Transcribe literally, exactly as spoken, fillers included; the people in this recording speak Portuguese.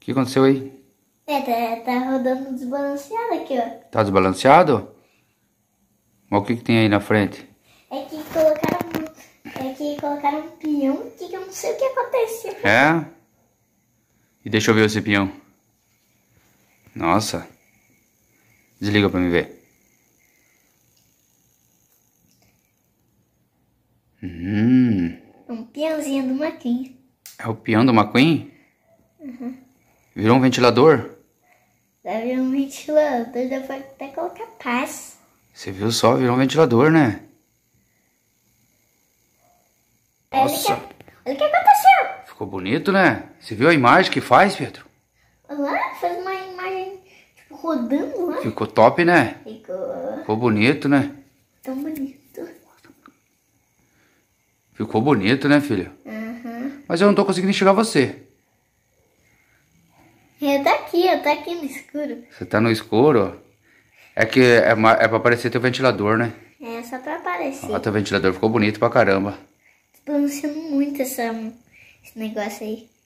que aconteceu aí? É, tá, tá rodando desbalanceado aqui, ó. Tá desbalanceado? Mas o que que tem aí na frente? É que colocaram, é que colocaram um peão que eu não sei o que aconteceu. É? E deixa eu ver esse peão. Nossa. Desliga pra mim ver. Hum. Um peãozinho do Maquinha. É o peão do McQueen? Uhum. Virou um ventilador? Dá vir um ventilador, dá pra até colocar paz. Você viu só? Virou um ventilador, né? Nossa. Olha o que, olha o que aconteceu. Ficou bonito, né? Você viu a imagem que faz, Pedro? Olha lá, faz uma imagem tipo, rodando lá. Ficou top, né? Ficou Ficou bonito, né? tão bonito. Ficou bonito, né, filho? Uhum. Mas eu não tô conseguindo enxergar você. Eu tô aqui, eu tô aqui no escuro. Você tá no escuro? É que é, ma- é pra aparecer teu ventilador, né? É, só pra aparecer. Ó, teu ventilador ficou bonito pra caramba. Tô balançando muito essa, esse negócio aí.